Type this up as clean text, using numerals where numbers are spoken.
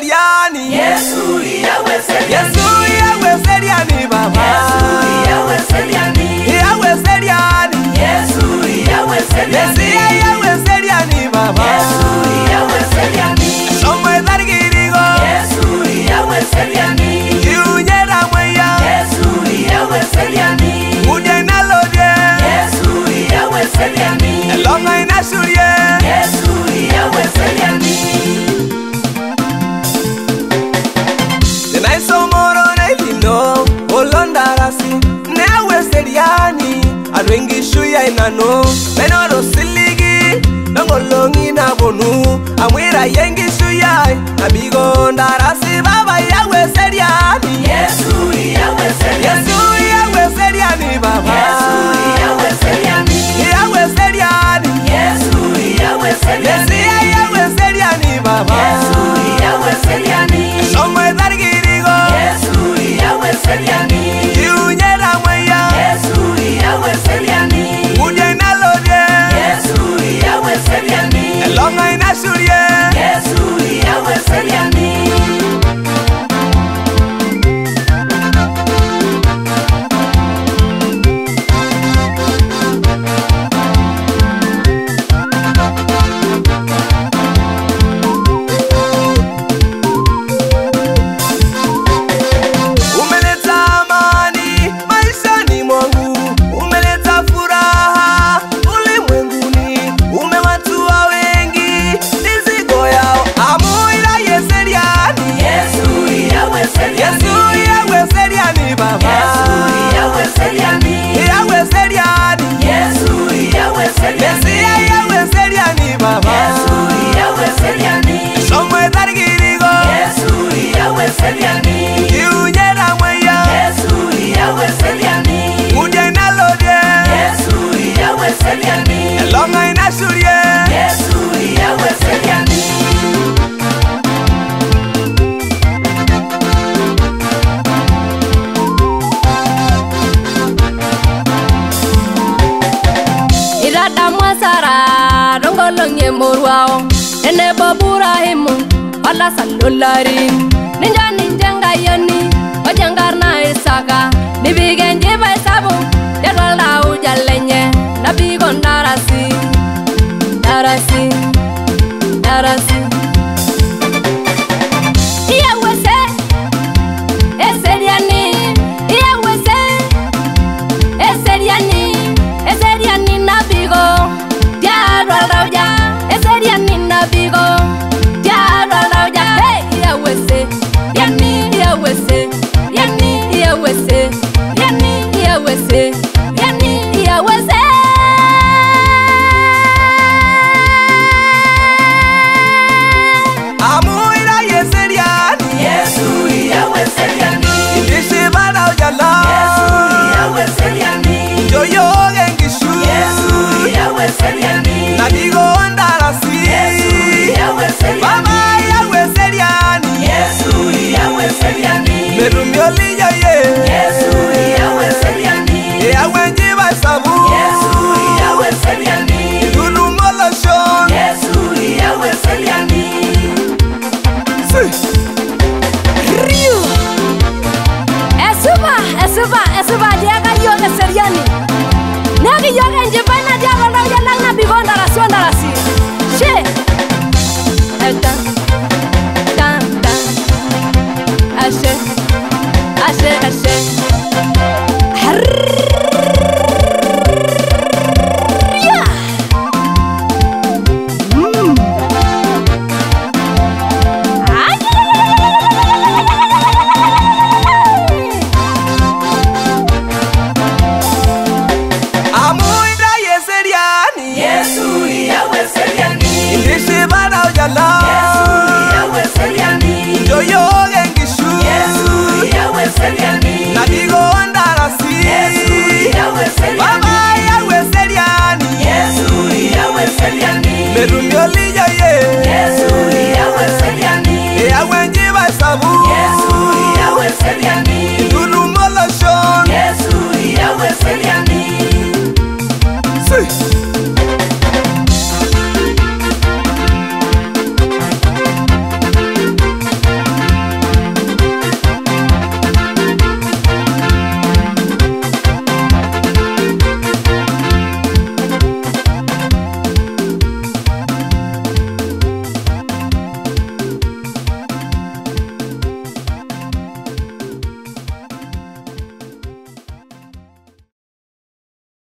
eseriani. Yesu IYAUA ESERYANI. Yesu IYAUA ESERYANI baba. Yesu IYAUA ESERYANI. IYAUA ESERYANI. Yesu IYAUA ESERYANI. Yesu IYAUA ESERYANI baba. Yesu IYAUA ESERYANI. Somos dargirigo. Yesu IYAUA ESERYANI. Yunyera moya. Yesu IYAUA ESERYANI. Mudena lodie. Yesu IYAUA ESERYANI. Elonga inasurie. Yesu IYAUA ESERYANI. Tenaiso moro nailino. Olondarasi. IYAUA ESERYANI. Adwengi shuya inano. Menoro siligi. Nongolongi na bonu. Amwira yengi shuya. Nabigo ndarasi baba IYAUA ESERYANI. Yesu IYAUA ESERYANI. Yesu IYAUA ESERYANI baba. Yesu IYAUA ESERYANI. IYAUA ESERYANI. Yesu IYAUA ESERYANI. Yesu IYAUA ESERYANI baba. Yesu IYAUA ESERYANI. Somos dargirigo. Yesu IYAUA ESERYANI. Yunyera moya. Yesu IYAUA ESERYANI. Mudena lodie. Yesu IYAUA ESERYANI. Elonga inasurie. Yesu IYAUA ESERYANI. Umeleta amani maishani mwangu, umeleta furaha ulimwenguni, umewatua wengi mizigo yao. Amuira ESERYANI. Yesu IYAUA ESERYANI. Yesu IYAUA ESERYANI baba. Yesu IYAUA ESERYANI. IYAUA ESERYANI. Yesu IYAUA ESERYANI. Yesu IYAUA ESERYANI baba. Yesu IYAUA ESERYANI. Somos dargirigo. Yesu IYAUA ESERYANI. Yunyera moya. Yesu IYAUA ESERYANI. Mudena lodie. Yesu IYAUA ESERYANI. Elonga inasurie. Yesu IYAUA ESERYANI. Irada mwasara dongolonge morwao ene babura himu wala salolari ninja ngayoni ojangarna isaka nibigenje baisabu yadwala ujalenye nabigo darasi IYAUA ESERYANI. IYAUA ESERYANI. ESERYANI nabigo yadwala uja. ESERYANI nabigo yadwala uja. Hey IYAUA ESERYANI. IYAUA ESERYANI. IYAUA ESERYANI. IYAUA ESERYANI. IYAUA Amuira ESERYANI. Yesu IYAUA ESERYANI. Indishibana ujala. Yesu IYAUA ESERYANI. Yoyo gengishu. Yesu IYAUA ESERYANI. Nabigo ndarasi. Yesu IYAUA ESERYANI. Baba IYAUA ESERYANI. Yesu IYAUA ESERYANI. Merumioli yoye. Yesu IYAUA ESERYANI. IYAUA njiba sabu. Yesu IYAUA ESERYANI. Idulu molosho. Yesu IYAUA ESERYANI. Si.